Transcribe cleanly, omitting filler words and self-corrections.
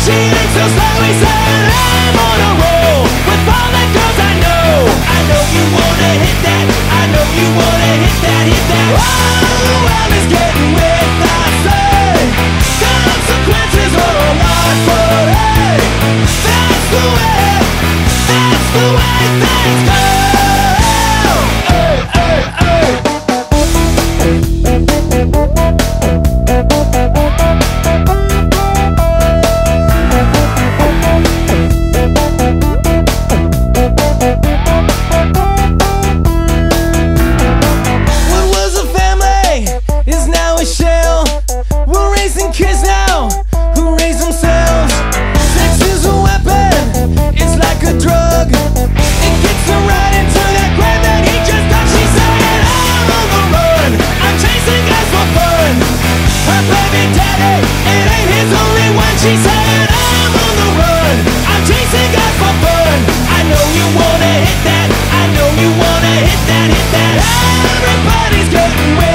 She ain't so slow, he said, I'm on a roll with all the girls I know. I know you wanna hit that, I know you wanna hit that, hit that. Oh, the world is getting with, I say. Consequences are a lot, but hey, that's the way things go. Hey, hey, hey. What was a family is now a shell. We're raising kids now who raise themselves. Sex is a weapon, it's like a drug. It gets them right into that grave that he just done. She said, I'm on the run, I'm chasing guys for fun. Her baby daddy, it ain't his only one. She said, I'm on the run, I'm chasing guys for fun. I know you wanna hit that, I know you wanna hit that, hit that. Everybody's getting